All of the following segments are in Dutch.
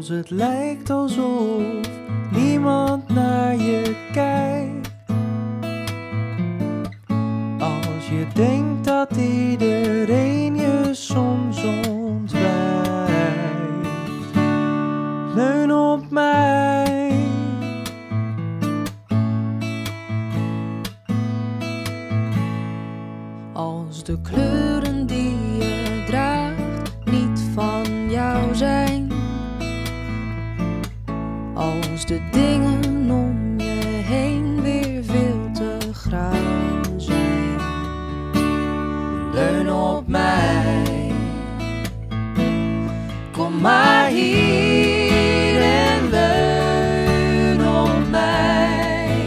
Als het lijkt alsof niemand naar je kijkt. Als je denkt dat iedereen je soms ontwijkt. Leun op mij. Als de kleuren die je draagt niet van jou zijn. Als de dingen om je heen weer veel te grauw zijn. Leun op mij. Kom maar hier en leun op mij.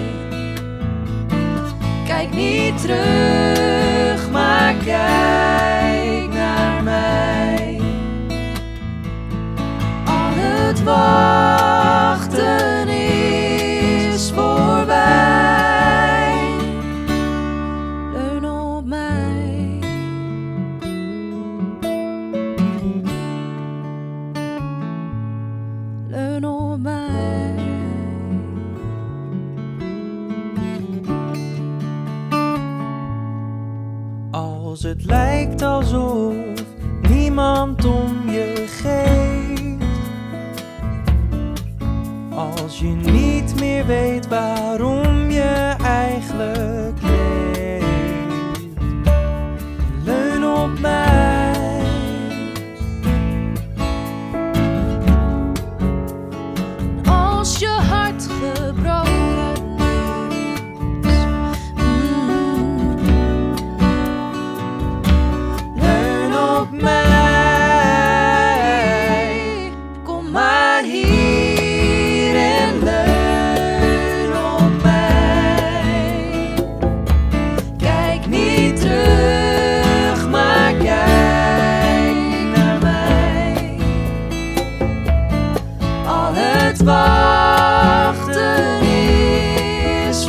Kijk niet terug, maar kijk naar mij. Al het wachten is voorbij. Leun op mij. Leun op mij. Als het lijkt alsof niemand om je geeft. Als je niet meer weet waarom je eigenlijk leeft. Leun op mij. Als je hart gebroken is. Leun op mij. Kom maar hier en leun op mij. Kijk niet terug, maar kijk naar mij. Al het wachten is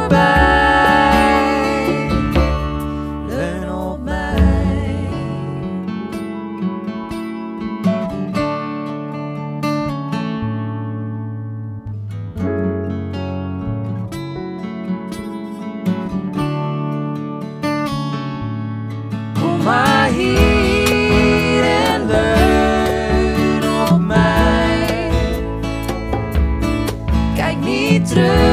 voorbij. Leun op mij. Kom maar hier en leun op mij. Kijk niet terug.